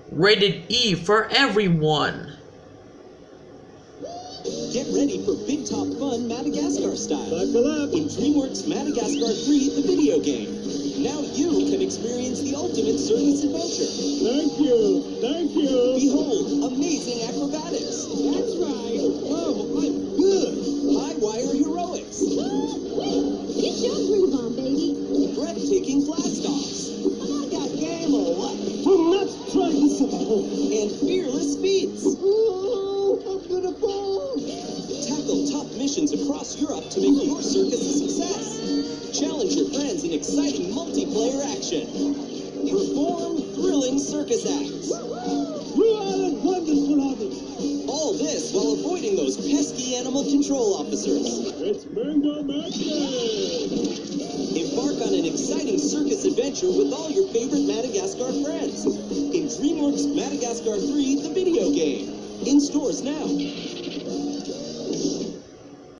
Rated E for everyone. Get ready for big top fun Madagascar style. Buckle up. In DreamWorks Madagascar 3, the video game. Now you can experience the ultimate circus adventure. Thank you. Thank you. Behold, amazing acrobatics. That's right. Oh, I'm good. High wire heroics. Get your groove on, baby. Breathtaking blast-offs. I got game or what? Let's try this at home. And fearless feats. Oh, I'm gonna fall. Tackle top missions across Europe to make your circus a success. Challenge your friends in exciting multiplayer action. Perform thrilling circus acts. You are a wonderful audience. All this while avoiding those pesky animal control officers. It's Mango Madness. Embark on an exciting circus adventure with all your favorite Madagascar friends. In DreamWorks Madagascar 3, the video game. In stores now.